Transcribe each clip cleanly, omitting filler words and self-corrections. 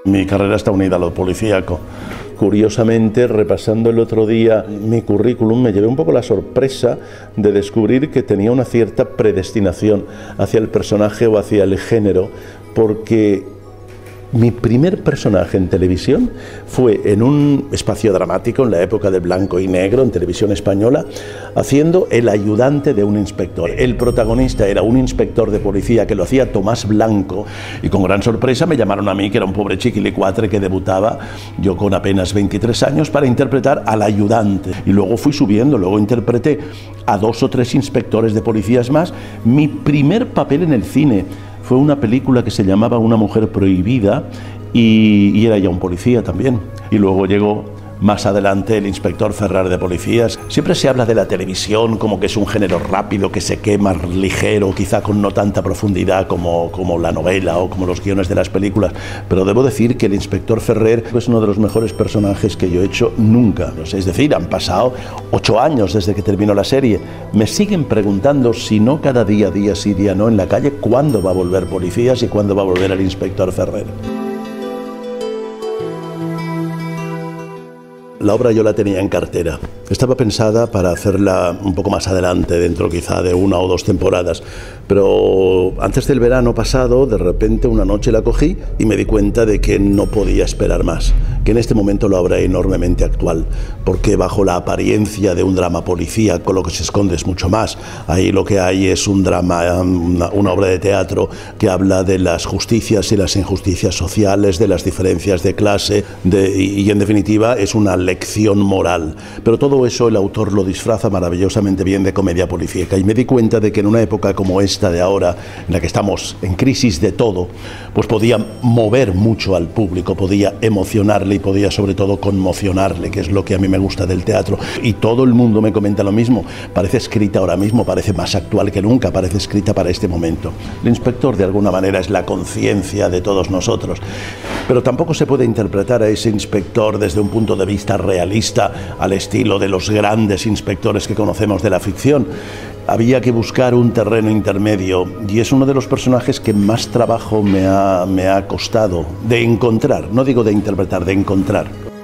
Mi carrera está unida a lo policíaco. Curiosamente, repasando el otro día mi currículum, me llevé un poco la sorpresa de descubrir que tenía una cierta predestinación hacia el personaje o hacia el género, porque mi primer personaje en televisión fue en un espacio dramático en la época de blanco y negro en televisión española, haciendo el ayudante de un inspector. El protagonista era un inspector de policía que lo hacía Tomás Blanco, y con gran sorpresa me llamaron a mí, que era un pobre chiquilicuatre que debutaba yo con apenas 23 años, para interpretar al ayudante. Y luego fui subiendo, luego interpreté a 2 o 3 inspectores de policías más. Mi primer papel en el cine fue una película que se llamaba Una mujer prohibida, y era ya un policía también. Y luego llegó más adelante el inspector Ferrer de policías. Siempre se habla de la televisión como que es un género rápido, que se quema, ligero, quizá con no tanta profundidad como la novela o como los guiones de las películas. Pero debo decir que el inspector Ferrer es uno de los mejores personajes que yo he hecho nunca. Es decir, han pasado 8 años desde que terminó la serie. Me siguen preguntando, si no cada día, día sí, día no, en la calle, cuándo va a volver Policías y cuándo va a volver el inspector Ferrer. La obra yo la tenía en cartera. Estaba pensada para hacerla un poco más adelante, dentro quizá de 1 o 2 temporadas. Pero antes del verano pasado, de repente una noche la cogí y me di cuenta de que no podía esperar más. Que en este momento la obra es enormemente actual, porque bajo la apariencia de un drama policíaco lo que se esconde es mucho más. Ahí lo que hay es un drama, una obra de teatro que habla de las justicias y las injusticias sociales, de las diferencias de clase, y en definitiva es una lección moral. Pero todo eso el autor lo disfraza maravillosamente bien de comedia policíaca, y me di cuenta de que en una época como esta de ahora, en la que estamos en crisis de todo, pues podía mover mucho al público, podía emocionarle y podía sobre todo conmocionarle, que es lo que a mí me gusta del teatro. Y todo el mundo me comenta lo mismo: parece escrita ahora mismo, parece más actual que nunca, parece escrita para este momento. El inspector de alguna manera es la conciencia de todos nosotros, pero tampoco se puede interpretar a ese inspector desde un punto de vista realista, al estilo de los grandes inspectores que conocemos de la ficción. Había que buscar un terreno intermedio, y es uno de los personajes que más trabajo me ha costado de encontrar, no digo de interpretar, de encontrar.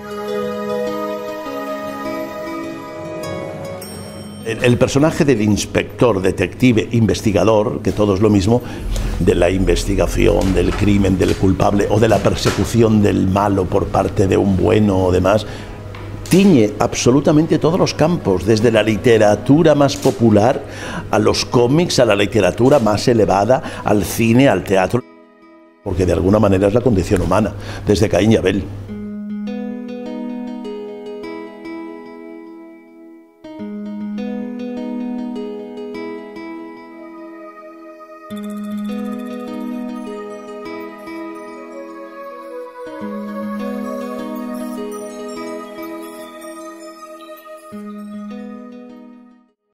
El personaje del inspector, detective, investigador, que todo es lo mismo, de la investigación, del crimen, del culpable o de la persecución del malo por parte de un bueno o demás, tiñe absolutamente todos los campos, desde la literatura más popular a los cómics, a la literatura más elevada, al cine, al teatro, porque de alguna manera es la condición humana, desde Caín y Abel.